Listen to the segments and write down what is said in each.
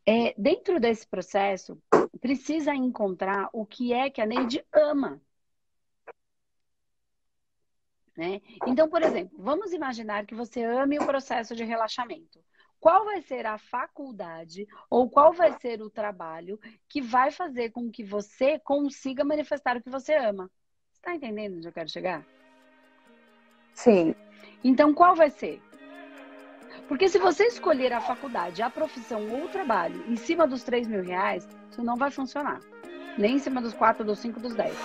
Dentro desse processo, precisa encontrar o que é que a Neide ama, né? Então, por exemplo, vamos imaginar que você ame o processo de relaxamento. Qual vai ser a faculdade ou qual vai ser o trabalho que vai fazer com que você consiga manifestar o que você ama? Você está entendendo onde eu quero chegar? Sim. Então, qual vai ser? Porque se você escolher a faculdade, a profissão ou o trabalho em cima dos R$ 3.000, isso não vai funcionar. Nem em cima dos 4, dos 5, dos 10.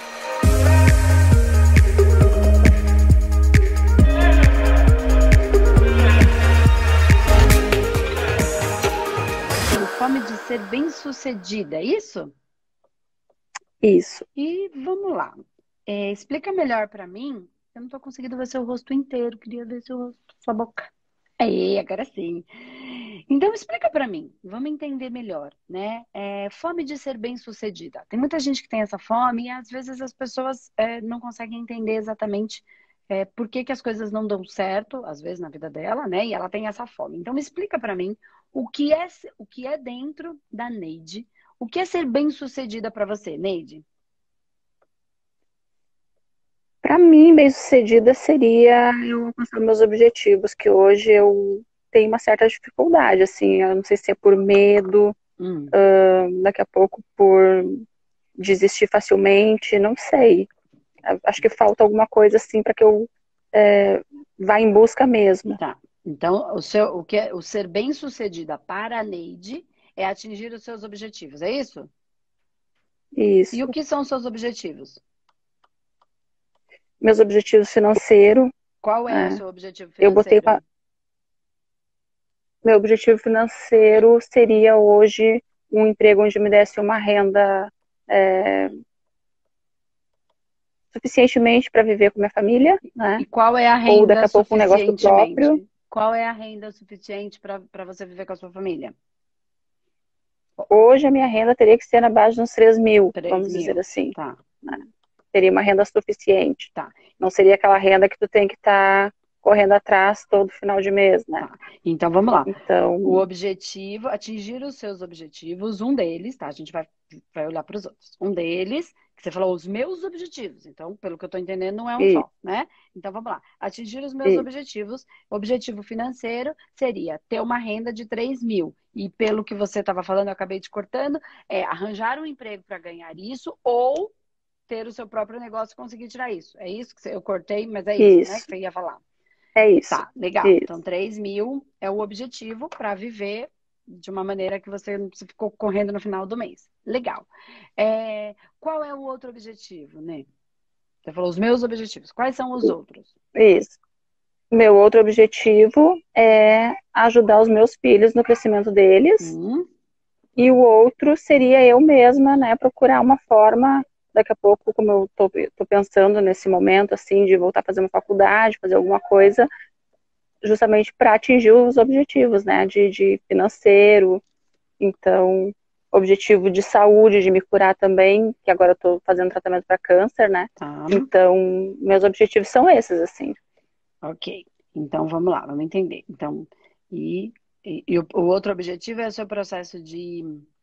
Tem fome de ser bem-sucedida, é isso? Isso. E vamos lá. Explica melhor para mim. Eu não estou conseguindo ver seu rosto inteiro. Queria ver seu rosto, sua boca. Aí, agora sim. Então, explica para mim. Vamos entender melhor, né? Fome de ser bem-sucedida. Tem muita gente que tem essa fome e às vezes as pessoas não conseguem entender exatamente por que que as coisas não dão certo, às vezes na vida dela, né? E ela tem essa fome. Então, me explica para mim o que é dentro da Neide. O que é ser bem-sucedida para você, Neide? Para mim, bem-sucedida seria eu alcançar meus objetivos, que hoje eu tenho uma certa dificuldade, assim, eu não sei se é por medo, Hum. daqui a pouco por desistir facilmente, não sei. Acho que falta alguma coisa assim para que eu vá em busca mesmo. Tá. Então, o ser bem-sucedida para a Neide é atingir os seus objetivos, é isso? E o Isso. que são os seus objetivos? Meus objetivos financeiros, Qual é o né? seu objetivo Eu botei financeiro? meu objetivo financeiro seria hoje um emprego onde me desse uma renda é, suficientemente para viver com minha família, né? E qual é a Ou daqui renda a pouco um negócio próprio. suficientemente? Qual é a renda suficiente para você viver com a sua família? Hoje a minha renda teria que ser na base de uns 3.000, 3 vamos dizer mil. assim, Tá, né? Teria uma renda suficiente. tá. Não seria aquela renda que tu tem que estar correndo atrás todo final de mês, né? Tá. Então vamos lá. O Então, objetivo, atingir os seus objetivos, um deles, tá? A gente vai olhar para os outros. Um deles, que você falou, os meus objetivos. Então, pelo que eu estou entendendo, não é um isso, só, né? Então vamos lá. Atingir os meus isso, objetivos. Objetivo financeiro seria ter uma renda de 3.000. E pelo que você estava falando, eu acabei te cortando, arranjar um emprego para ganhar isso ou ter o seu próprio negócio e conseguir tirar isso. É isso que eu cortei, mas é isso, né? Que isso, você ia falar. é isso, Tá, legal. Então, isso. 3.000 é o objetivo para viver de uma maneira que você não ficou correndo no final do mês. Legal. Qual é o outro objetivo, né? Você falou os meus objetivos. Quais são os outros? Isso. Meu outro objetivo é ajudar os meus filhos no crescimento deles. Hum, E o outro seria eu mesma, né, procurar uma forma, daqui a pouco, como eu tô pensando nesse momento, assim, de voltar a fazer uma faculdade, fazer alguma coisa, justamente para atingir os objetivos, né, de financeiro, então, objetivo de saúde, de me curar também, que agora eu tô fazendo tratamento para câncer, né, tá, então, meus objetivos são esses, assim. ok. Então, vamos lá, vamos entender. Então, e o outro objetivo é o seu processo de,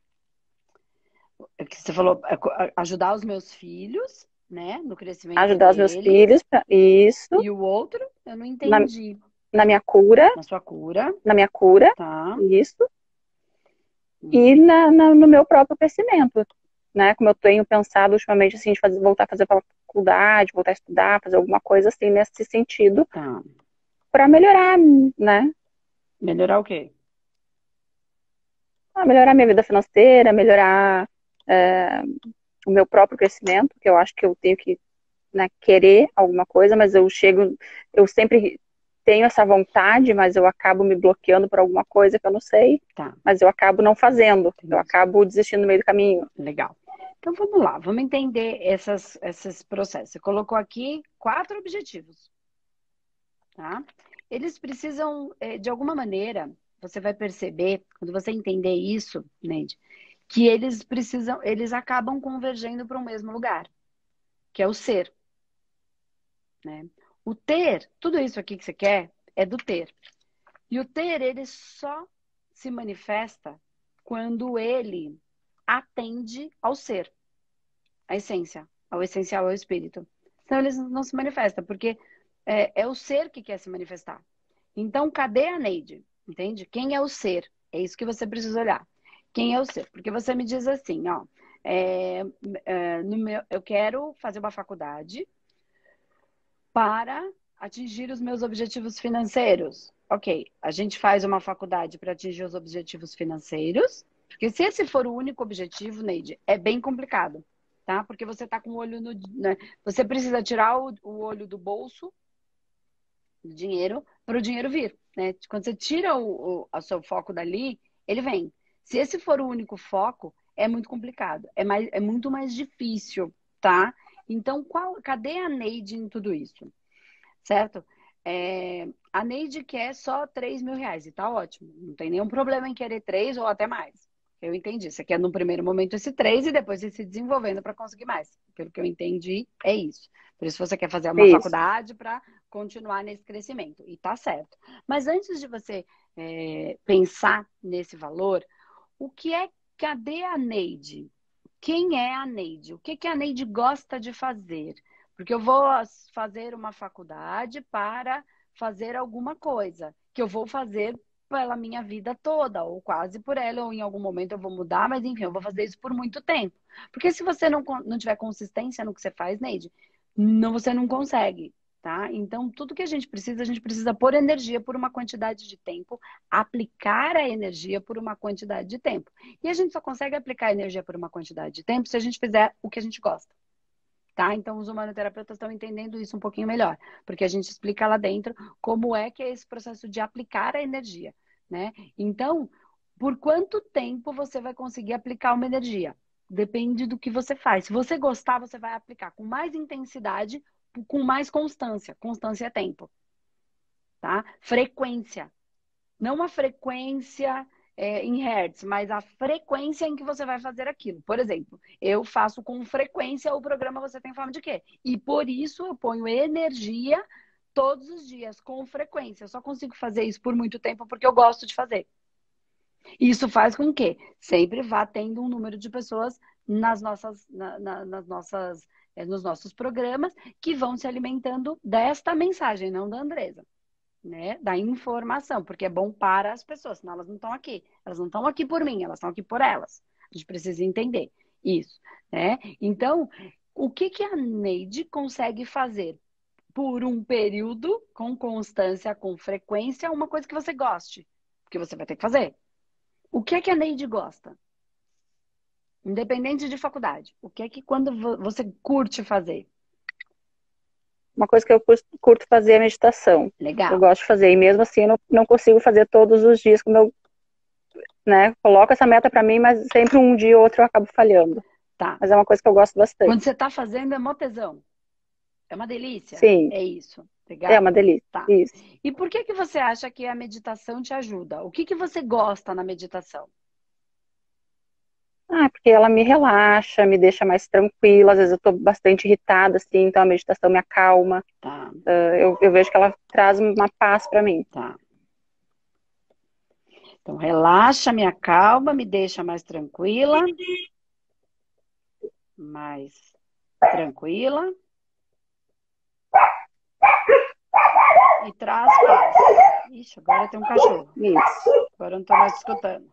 que você falou, ajudar os meus filhos, né, no crescimento Ajudar os meus deles. filhos, isso, E o outro, eu não na, entendi. na minha cura, Na sua cura, na minha cura, tá? isso, e Hum. no meu próprio crescimento, né? Como eu tenho pensado ultimamente, assim, de voltar a fazer faculdade, voltar a estudar, fazer alguma coisa assim nesse sentido, Tá. para melhorar, né? Melhorar o quê? Melhorar minha vida financeira, melhorar é, o meu próprio crescimento, que eu acho que eu tenho que, né, querer alguma coisa, mas eu sempre tenho essa vontade, mas eu acabo me bloqueando por alguma coisa que eu não sei, Tá, mas eu acabo não fazendo, eu entendi. acabo desistindo no meio do caminho. Legal. Então vamos lá, vamos entender esses processos. Você colocou aqui 4 objetivos, tá? Eles precisam, de alguma maneira, você vai perceber, quando você entender isso, Neide, que eles acabam convergendo para o mesmo lugar, que é o ser, né? O ter, tudo isso aqui que você quer, é do ter. E o ter, ele só se manifesta quando ele atende ao ser, à essência, ao essencial, ao espírito. Senão ele não se manifesta, porque é o ser que quer se manifestar. Então, cadê a Neide? Entende? Quem é o ser? É isso que você precisa olhar. Quem é o ser? Porque você me diz assim, ó, eu quero fazer uma faculdade para atingir os meus objetivos financeiros. Ok, a gente faz uma faculdade para atingir os objetivos financeiros, porque se esse for o único objetivo, Neide, é bem complicado, tá? Porque você tá com o olho no, né? Você precisa tirar o olho do bolso do dinheiro para o dinheiro vir, né? Quando você tira o seu foco dali, ele vem. Se esse for o único foco, é muito complicado, é muito mais difícil, tá? Então, cadê a Neide em tudo isso? Certo? A Neide quer só 3 mil reais e tá ótimo. Não tem nenhum problema em querer 3 ou até mais. Eu entendi. Você quer no primeiro momento esse 3 e depois ir se desenvolvendo para conseguir mais. Pelo que eu entendi, é isso. Por isso você quer fazer uma Isso. faculdade para continuar nesse crescimento. E tá certo. Mas antes de você pensar nesse valor, o que é, cadê a Neide? Quem é a Neide? O que que a Neide gosta de fazer? Porque eu vou fazer uma faculdade para fazer alguma coisa, que eu vou fazer pela minha vida toda, ou quase por ela, ou em algum momento eu vou mudar, mas enfim, eu vou fazer isso por muito tempo. Porque se você não tiver consistência no que você faz, Neide, você não consegue, tá? Então, tudo que a gente precisa pôr energia por uma quantidade de tempo, aplicar a energia por uma quantidade de tempo. E a gente só consegue aplicar energia por uma quantidade de tempo se a gente fizer o que a gente gosta. Tá? Então, os humanoterapeutas estão entendendo isso um pouquinho melhor, porque a gente explica lá dentro como é que é esse processo de aplicar a energia, né? Então, por quanto tempo você vai conseguir aplicar uma energia? Depende do que você faz. Se você gostar, você vai aplicar com mais intensidade, com mais constância. Constância é tempo, tá? Frequência. Não a frequência em hertz, mas a frequência em que você vai fazer aquilo. Por exemplo, eu faço com frequência o programa Você Tem Fome de Quê? E por isso eu ponho energia todos os dias, com frequência. Eu só consigo fazer isso por muito tempo porque eu gosto de fazer. Isso faz com que sempre vá tendo um número de pessoas nos nossos programas que vão se alimentando desta mensagem, não da Andresa, né, da informação, porque é bom para as pessoas, senão elas não estão aqui. Elas não estão aqui por mim, elas estão aqui por elas. A gente precisa entender isso, né? Então, o que que a Neide consegue fazer por um período, com constância, com frequência, uma coisa que você goste? Porque você vai ter que fazer. O que é que a Neide gosta? Independente de faculdade. O que é que quando você curte fazer? Uma coisa que eu curto fazer é meditação. Eu Legal. gosto de fazer. E mesmo assim, eu não consigo fazer todos os dias, como eu, né, coloco essa meta para mim, mas sempre um dia ou outro eu acabo falhando. Tá. Mas é uma coisa que eu gosto bastante. Quando você está fazendo, é mó tesão. É uma delícia? Sim, É isso. é Legal? uma delícia. Tá. Isso. E por que que você acha que a meditação te ajuda? O que que você gosta na meditação? Ah, porque ela me relaxa, me deixa mais tranquila. Às vezes eu tô bastante irritada, assim, então a meditação me acalma. Tá, Eu vejo que ela traz uma paz para mim. tá. Então, relaxa, me acalma, me deixa mais tranquila e traz paz. Ixi, agora tem um cachorro. Isso. Agora eu não tô mais escutando.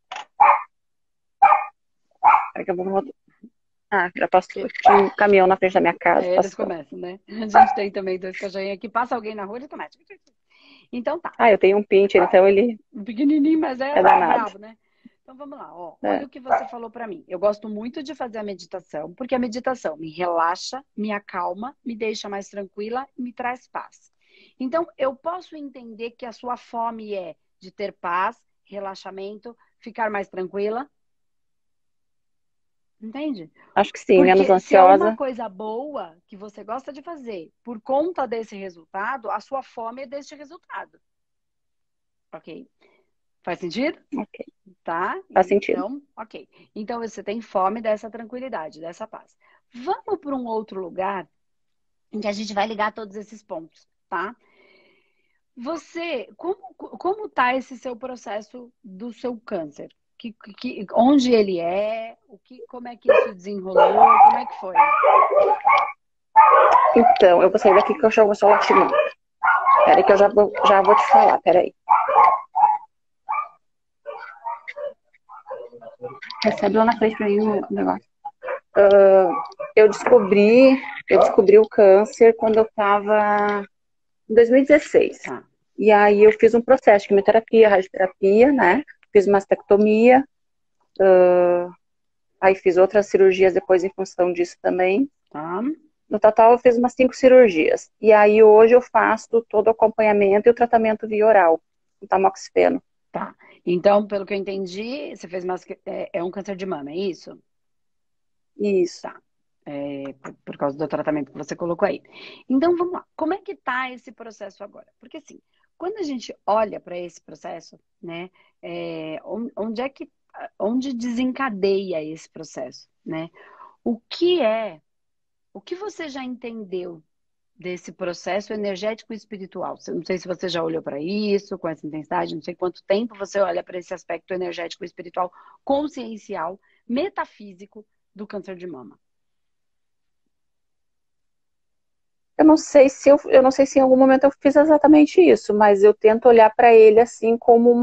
Daqui a pouco já passou. Tinha um caminhão na frente da minha casa. Eles Passou. começam, né? A gente tem também 2 cachorrinhos aqui. Passa alguém na rua, eles começam. Então tá. Ah, eu tenho um pincher, então ele Um pequenininho, mas é danado. brabo, né? Então vamos lá, ó. É. Olha o que você falou para mim. Eu gosto muito de fazer a meditação, porque a meditação me relaxa, me acalma, me deixa mais tranquila e me traz paz. Então, eu posso entender que a sua fome é de ter paz, relaxamento, ficar mais tranquila. Entende? Acho que sim, menos Porque se é uma ansiosa. coisa boa que você gosta de fazer, por conta desse resultado, a sua fome é deste resultado. Ok? Faz sentido? Ok, Tá? faz sentido. Então, ok. Então você tem fome dessa tranquilidade, dessa paz. Vamos para um outro lugar em que a gente vai ligar todos esses pontos, tá? Você, como tá esse seu processo do seu câncer? onde ele é, como é que isso desenrolou, como é que foi? Então, eu vou sair daqui que eu chamo o celular chegando. Peraí que eu já vou te falar, peraí. Recebe lá na frente pra mim o negócio. Eu descobri o câncer quando eu estava em 2016. Tá. E aí eu fiz um processo de quimioterapia, radioterapia, né? Fiz mastectomia, aí fiz outras cirurgias depois em função disso também. Tá. No total eu fiz umas 5 cirurgias. E aí hoje eu faço todo o acompanhamento e o tratamento via oral, com tamoxifeno. Tá. Então, pelo que eu entendi, você fez é um câncer de mama, é isso? Isso. Tá. Por causa do tratamento que você colocou aí. Então, vamos lá. Como é que tá esse processo agora? Porque, assim, quando a gente olha para esse processo, né, onde desencadeia esse processo, né? O que é, o que você já entendeu desse processo energético e espiritual? Não sei se você já olhou para isso com essa intensidade, não sei quanto tempo você olha para esse aspecto energético e espiritual, consciencial, metafísico do câncer de mama. Eu não sei se em algum momento eu fiz exatamente isso, mas eu tento olhar para ele assim como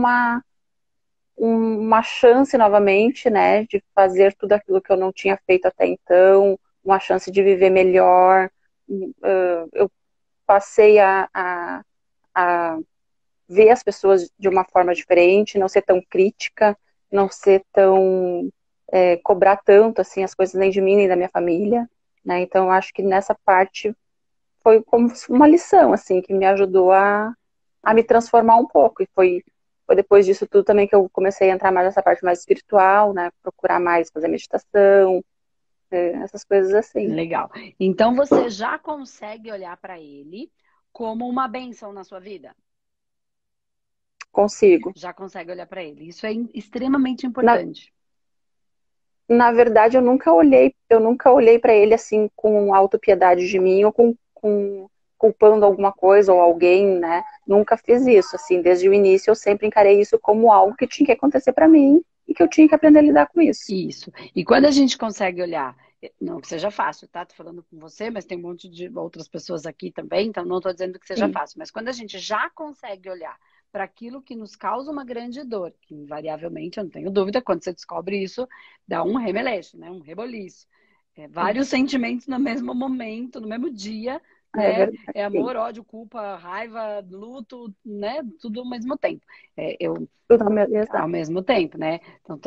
uma chance novamente, né, de fazer tudo aquilo que eu não tinha feito até então, uma chance de viver melhor. Eu passei a ver as pessoas de uma forma diferente, não ser tão crítica, não ser tão cobrar tanto assim as coisas nem de mim nem da minha família, né? Então eu acho que nessa parte foi como uma lição assim que me ajudou a me transformar um pouco e foi depois disso tudo também que eu comecei a entrar mais nessa parte mais espiritual, né? Procurar mais fazer meditação, essas coisas assim. Legal. Então você já consegue olhar para ele como uma bênção na sua vida? Consigo. Já consegue olhar para ele. Isso é extremamente Na, importante. na verdade, eu nunca olhei para ele assim com autopiedade de mim ou com culpando alguma coisa ou alguém, né? Nunca fiz isso, assim, desde o início eu sempre encarei isso como algo que tinha que acontecer para mim e que eu tinha que aprender a lidar com isso. Isso. E quando a gente consegue olhar, não que seja fácil, tá? Tô falando com você, mas tem um monte de outras pessoas aqui também, então não estou dizendo que seja Sim, fácil. Mas quando a gente já consegue olhar para aquilo que nos causa uma grande dor, que invariavelmente, eu não tenho dúvida, quando você descobre isso, dá um remeleixo, né? Um reboliço. sim. Vários sentimentos no mesmo momento, no mesmo dia, É né? verdade, É sim. amor, ódio, culpa, raiva, luto, né? Tudo ao mesmo tempo. Eu Tudo ao mesmo, ao exato. mesmo tempo, né? Então,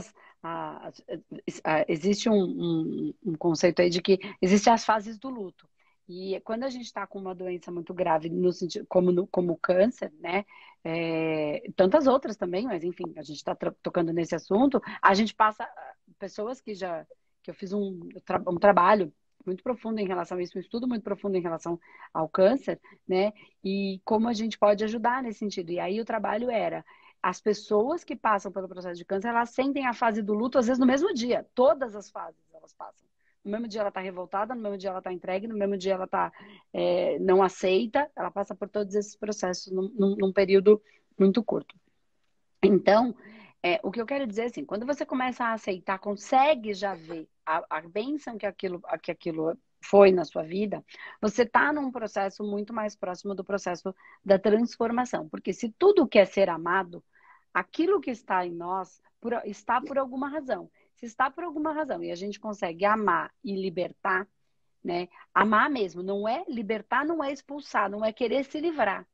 existe um conceito aí de que existem as fases do luto. E quando a gente está com uma doença muito grave, no sentido, como o câncer, né? Tantas outras também, mas enfim, a gente está tocando nesse assunto, a gente passa, pessoas que eu fiz um trabalho muito profundo em relação a isso, um estudo muito profundo em relação ao câncer, né? E como a gente pode ajudar nesse sentido. E aí o trabalho era as pessoas que passam pelo processo de câncer, elas sentem a fase do luto, às vezes, no mesmo dia. Todas as fases elas passam. No mesmo dia ela está revoltada, no mesmo dia ela está entregue, no mesmo dia ela está não aceita. Ela passa por todos esses processos num período muito curto. Então, o que eu quero dizer é assim, quando você começa a aceitar, consegue já ver a bênção que aquilo foi na sua vida, você está num processo muito mais próximo do processo da transformação. Porque se tudo quer ser amado, aquilo que está em nós está por alguma razão. Se está por alguma razão e a gente consegue amar e libertar, né? Amar mesmo, não é libertar, não é expulsar, não é querer se livrar.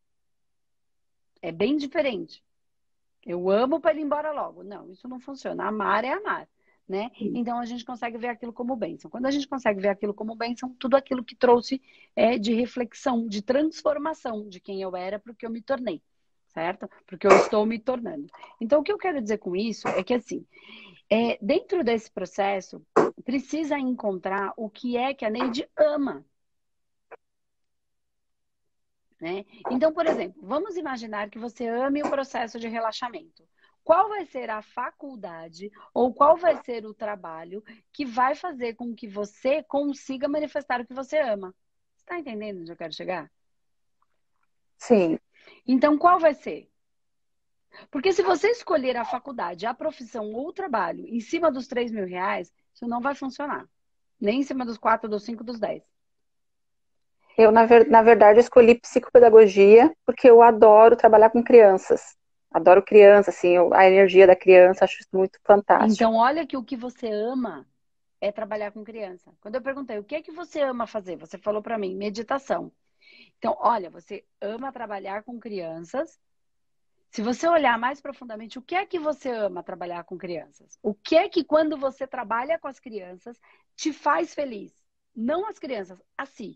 É bem diferente. Eu amo para ele ir embora logo. Não, isso não funciona. Amar é amar, né? Então a gente consegue ver aquilo como bênção. Quando a gente consegue ver aquilo como bênção, tudo aquilo que trouxe de reflexão, de transformação de quem eu era para o que eu me tornei, certo? Porque eu estou me tornando. Então o que eu quero dizer com isso é que assim, dentro desse processo, precisa encontrar o que é que a Neide ama. Né? Então, por exemplo, vamos imaginar que você ame o processo de relaxamento. Qual vai ser a faculdade ou qual vai ser o trabalho que vai fazer com que você consiga manifestar o que você ama? Você está entendendo onde eu quero chegar? Sim, Então, qual vai ser? Porque se você escolher a faculdade, a profissão ou o trabalho em cima dos R$ 3.000, isso não vai funcionar. Nem em cima dos 4, dos 5, dos 10. Eu, na verdade, escolhi psicopedagogia porque eu adoro trabalhar com crianças. Adoro criança, assim, a energia da criança, acho isso muito fantástico. Então, olha que o que você ama é trabalhar com criança. Quando eu perguntei o que é que você ama fazer, você falou para mim, meditação. Então, olha, você ama trabalhar com crianças. Se você olhar mais profundamente, o que é que você ama trabalhar com crianças? O que é que quando você trabalha com as crianças te faz feliz? Não as crianças, a si.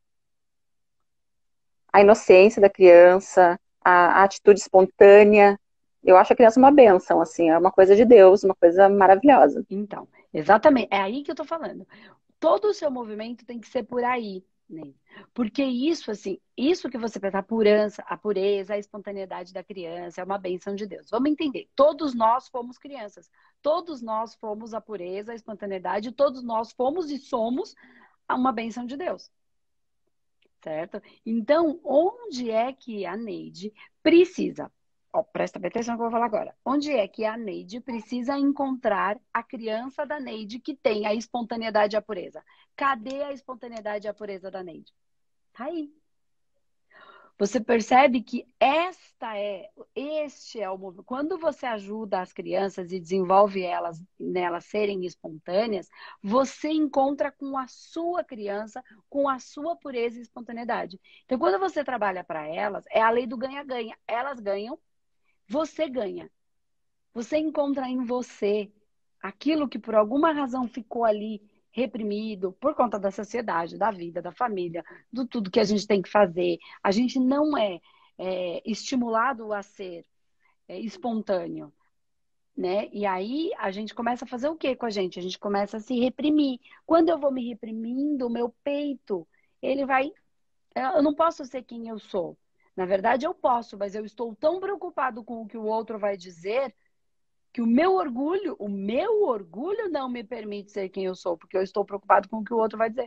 A inocência da criança, a atitude espontânea. Eu acho a criança uma bênção, assim, é uma coisa de Deus, uma coisa maravilhosa. Então, exatamente, é aí que eu tô falando. Todo o seu movimento tem que ser por aí, né? Porque isso, assim, isso que você pensa, a pureza, a espontaneidade da criança, é uma bênção de Deus. Vamos entender, todos nós fomos crianças, todos nós fomos a pureza, a espontaneidade, todos nós fomos e somos uma bênção de Deus, certo? Então, onde é que a Neide precisa? Ó, presta bem atenção no que eu vou falar agora. Onde é que a Neide precisa encontrar a criança da Neide que tem a espontaneidade e a pureza? Cadê a espontaneidade e a pureza da Neide? Tá aí. Você percebe que este é o movimento. Quando você ajuda as crianças e desenvolve nelas serem espontâneas, você encontra com a sua criança, com a sua pureza e espontaneidade. Então, quando você trabalha para elas, é a lei do ganha-ganha. Elas ganham, você ganha. Você encontra em você aquilo que por alguma razão ficou ali reprimido por conta da sociedade, da vida, da família, do tudo que a gente tem que fazer. A gente não é estimulado a ser espontâneo, né? E aí a gente começa a fazer o que com a gente? A gente começa a se reprimir. Quando eu vou me reprimindo, o meu peito, ele vai. Eu não posso ser quem eu sou. Na verdade, eu posso, mas eu estou tão preocupado com o que o outro vai dizer que o meu orgulho não me permite ser quem eu sou, porque eu estou preocupado com o que o outro vai dizer.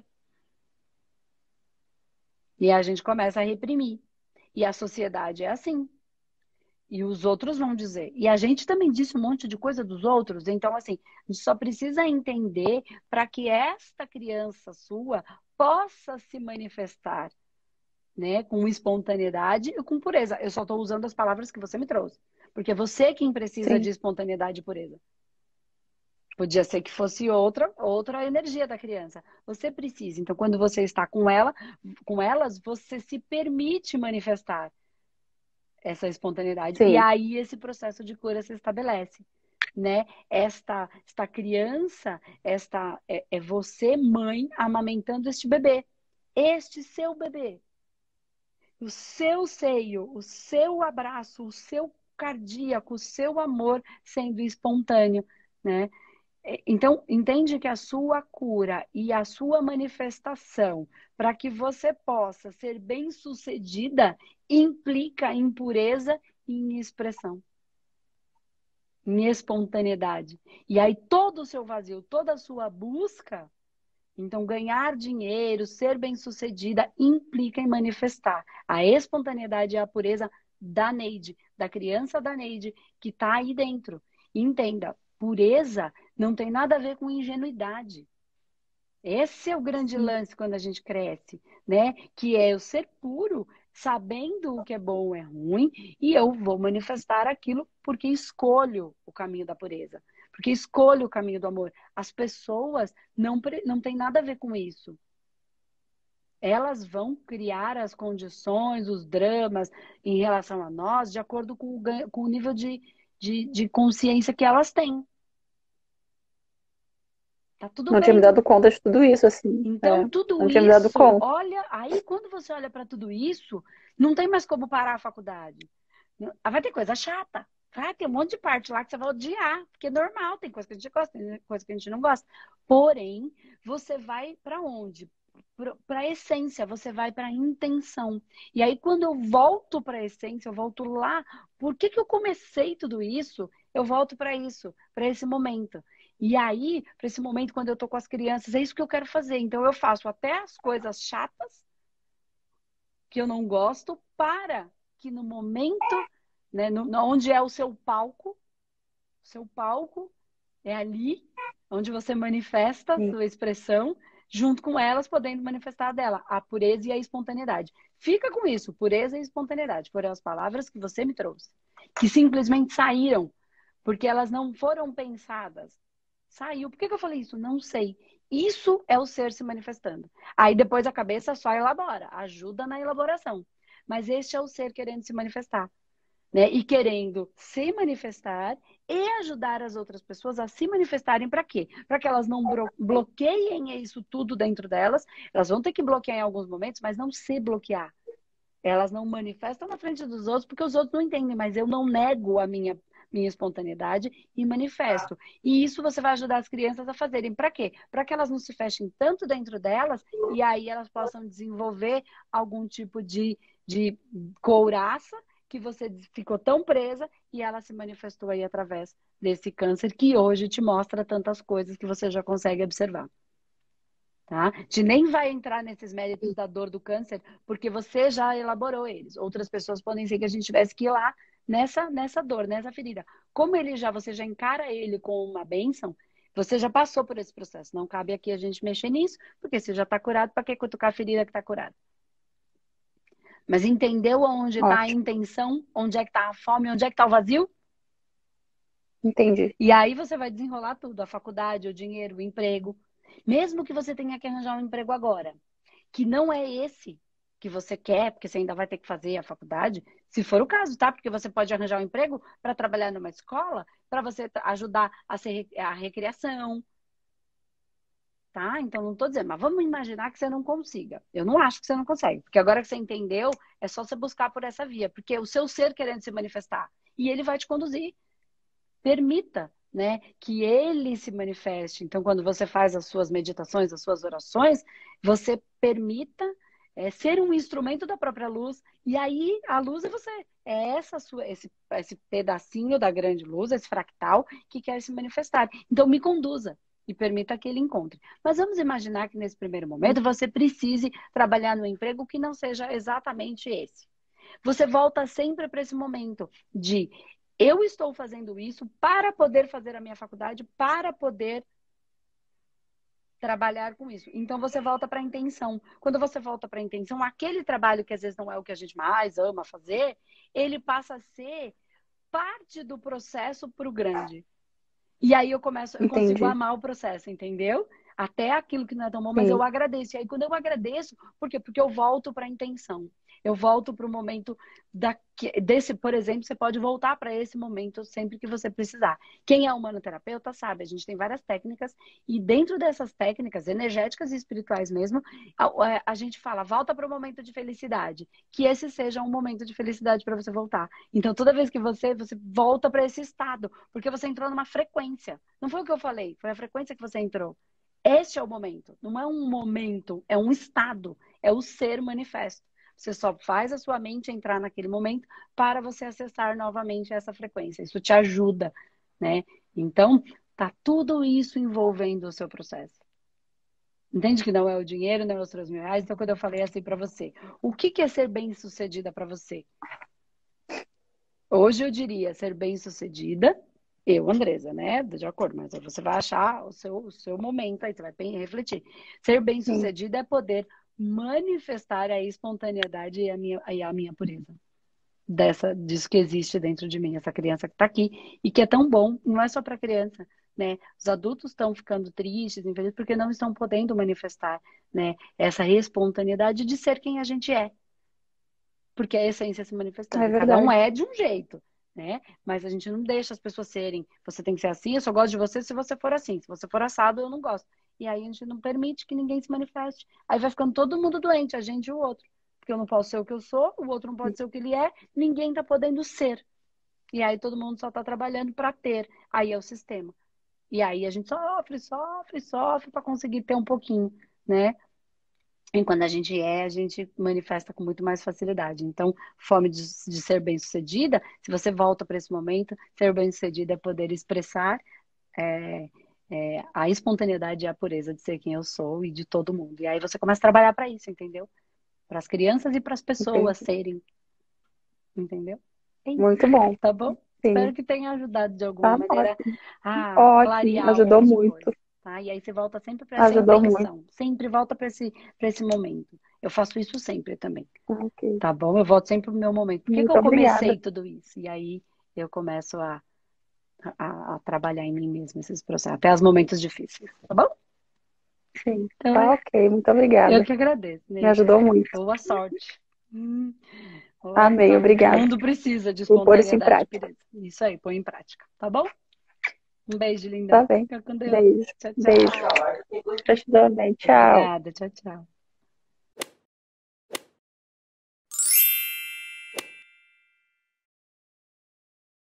E a gente começa a reprimir. E a sociedade é assim. E os outros vão dizer. E a gente também disse um monte de coisa dos outros. Então, assim, a gente só precisa entender para que esta criança sua possa se manifestar, né, com espontaneidade e com pureza. Eu só estou usando as palavras que você me trouxe. Porque é você quem precisa Sim, de espontaneidade e pureza. Podia ser que fosse outra energia da criança. Você precisa. Então, quando você está com elas, você se permite manifestar essa espontaneidade. E sim. aí esse processo de cura se estabelece, né? Esta criança, é você, mãe, amamentando este bebê. Este seu bebê. O seu seio, o seu abraço, o seu cardíaco, o seu amor sendo espontâneo, né? Então, entende que a sua cura e a sua manifestação para que você possa ser bem-sucedida implica em pureza e em expressão, em espontaneidade. E aí todo o seu vazio, toda a sua busca, então ganhar dinheiro, ser bem-sucedida implica em manifestar a espontaneidade e a pureza da Neide, da criança da Neide que está aí dentro. E entenda, pureza não tem nada a ver com ingenuidade. Esse é o grande Sim. lance quando a gente cresce, né? Que é eu ser puro, sabendo o que é bom ou é ruim, e eu vou manifestar aquilo porque escolho o caminho da pureza, porque escolho o caminho do amor. As pessoas não têm nada a ver com isso. Elas vão criar as condições, os dramas em relação a nós, de acordo com o nível de consciência que elas têm. Tá tudo Não tinha me bem. dado conta de tudo isso, assim. Então, É, não tudo tinha me dado isso, conta. olha, aí quando você olha para tudo isso, não tem mais como parar a faculdade. Vai ter coisa chata. Vai ter um monte de parte lá que você vai odiar, porque é normal, tem coisa que a gente gosta, tem coisa que a gente não gosta. Porém, você vai para onde? Para a essência, você vai para a intenção. E aí, quando eu volto para a essência, eu volto lá. Por que que eu comecei tudo isso? Eu volto para isso, para esse momento. E aí, para esse momento, quando eu tô com as crianças, é isso que eu quero fazer. Então, eu faço até as coisas chatas que eu não gosto, para que no momento né? Onde é o seu palco é ali onde você manifesta a sim. sua expressão, junto com elas podendo manifestar a dela, a pureza e a espontaneidade. Fica com isso, pureza e espontaneidade, foram as palavras que você me trouxe, que simplesmente saíram, porque elas não foram pensadas. Saiu. Por que eu falei isso? Não sei. Isso é o ser se manifestando. Aí depois a cabeça só elabora, ajuda na elaboração. Mas este é o ser querendo se manifestar, né? E querendo se manifestar e ajudar as outras pessoas a se manifestarem para quê? Para que elas não bloqueiem isso tudo dentro delas. Elas vão ter que bloquear em alguns momentos, mas não se bloquear. Elas não manifestam na frente dos outros porque os outros não entendem, mas eu não nego a minha espontaneidade e manifesto. E isso você vai ajudar as crianças a fazerem. Para quê? Para que elas não se fechem tanto dentro delas e aí elas possam desenvolver algum tipo de couraça que você ficou tão presa e ela se manifestou aí através desse câncer que hoje te mostra tantas coisas que você já consegue observar. Tá? A gente nem vai entrar nesses méritos da dor do câncer, porque você já elaborou eles. Outras pessoas podem ser que a gente tivesse que ir lá nessa dor, nessa ferida. Como você já encara ele como uma bênção, você já passou por esse processo. Não cabe aqui a gente mexer nisso, porque você já está curado, para que cutucar a ferida que está curada? Mas entendeu onde está a Ótimo, intenção, onde é que está a fome, onde é que está o vazio? entendi. E aí você vai desenrolar tudo, a faculdade, o dinheiro, o emprego. Mesmo que você tenha que arranjar um emprego agora, que não é esse que você quer, porque você ainda vai ter que fazer a faculdade, se for o caso, tá? Porque você pode arranjar um emprego para trabalhar numa escola, para você ajudar a recreação, tá? Então não estou dizendo, mas vamos imaginar que você não consiga. Eu não acho que você não consegue, porque agora que você entendeu, é só você buscar por essa via, porque o seu ser querendo se manifestar e ele vai te conduzir. Permita, né, que ele se manifeste. Então, quando você faz as suas meditações, as suas orações, você permita ser um instrumento da própria luz. E aí, a luz é você. É esse pedacinho da grande luz, esse fractal, que quer se manifestar. Então, me conduza e permita que ele encontre. Mas vamos imaginar que nesse primeiro momento você precise trabalhar no emprego que não seja exatamente esse. Você volta sempre para esse momento de eu estou fazendo isso para poder fazer a minha faculdade, para poder trabalhar com isso. Então você volta para a intenção. Quando você volta para a intenção, aquele trabalho que às vezes não é o que a gente mais ama fazer, ele passa a ser parte do processo para o grande. E aí eu consigo Entendi. amar o processo, entendeu? Até aquilo que não é tão bom, mas eu Sim, agradeço. E aí quando eu agradeço, por quê? Porque eu volto para a intenção. Eu volto para o momento desse, por exemplo, você pode voltar para esse momento sempre que você precisar. Quem é humanoterapeuta sabe, a gente tem várias técnicas e dentro dessas técnicas energéticas e espirituais mesmo, a gente fala, volta para o momento de felicidade, que esse seja um momento de felicidade para você voltar. Então, toda vez que você volta para esse estado, porque você entrou numa frequência. Não foi o que eu falei, foi a frequência que você entrou. Este é o momento. Não é um momento, é um estado, é o ser manifesto. Você só faz a sua mente entrar naquele momento para você acessar novamente essa frequência. Isso te ajuda, né? Então, tá tudo isso envolvendo o seu processo. Entende que não é o dinheiro, não é os R$ 3.000? Então, quando eu falei assim para você, o que é ser bem-sucedida para você? Hoje eu diria ser bem-sucedida, eu, Andresa, né? De acordo, mas aí você vai achar o seu momento, aí você vai refletir. Ser sim. bem-sucedida é poder manifestar a espontaneidade e a minha pureza. Disso que existe dentro de mim, essa criança que está aqui, e que é tão bom, não é só para criança, né? Os adultos estão ficando tristes, infelizes, porque não estão podendo manifestar, né, essa espontaneidade de ser quem a gente é, porque é a essência se É manifestando. Cada um verdade. é de um jeito, né? Mas a gente não deixa as pessoas serem. Você tem que ser assim, eu só gosto de você se você for assim. Se você for assado, eu não gosto. E aí a gente não permite que ninguém se manifeste. Aí vai ficando todo mundo doente, a gente e o outro. Porque eu não posso ser o que eu sou, o outro não pode ser o que ele é, ninguém tá podendo ser. E aí todo mundo só tá trabalhando para ter. Aí é o sistema. E aí a gente sofre, sofre, sofre para conseguir ter um pouquinho, né? E quando a gente manifesta com muito mais facilidade. Então, fome de ser bem-sucedida, se você volta para esse momento, ser bem-sucedida é poder expressar é, a espontaneidade e a pureza de ser quem eu sou e de todo mundo. E aí você começa a trabalhar para isso, entendeu? Para as crianças e para as pessoas Entendi. serem, entendeu? Muito bom. Tá bom? Sim, Espero que tenha ajudado de alguma tá maneira ótimo. a Ótimo, clarear ajudou algumas muito. coisas, tá? E aí você volta sempre para essa Ajudou muito. intenção, sempre volta para esse momento. Eu faço isso sempre também, Ok. tá bom? Eu volto sempre pro meu momento. Por que que Muito eu obrigada. comecei tudo isso? E aí eu começo a trabalhar em mim mesma esses processos, até os momentos difíceis, tá bom? Sim, Então tá ok. Muito eu obrigada. que agradeço, Me Neide. ajudou muito. Boa sorte. Boa Amém, sorte. O obrigada. mundo precisa de Vou pôr isso em espontaneidade, prática. Pires. Isso aí, põe em prática, tá bom? Um beijo, linda. Tá bem. Fica com Deus. Beijo. Tchau, Beijo. tchau. Gratidão, bem. Tchau. Obrigada. Tchau, tchau.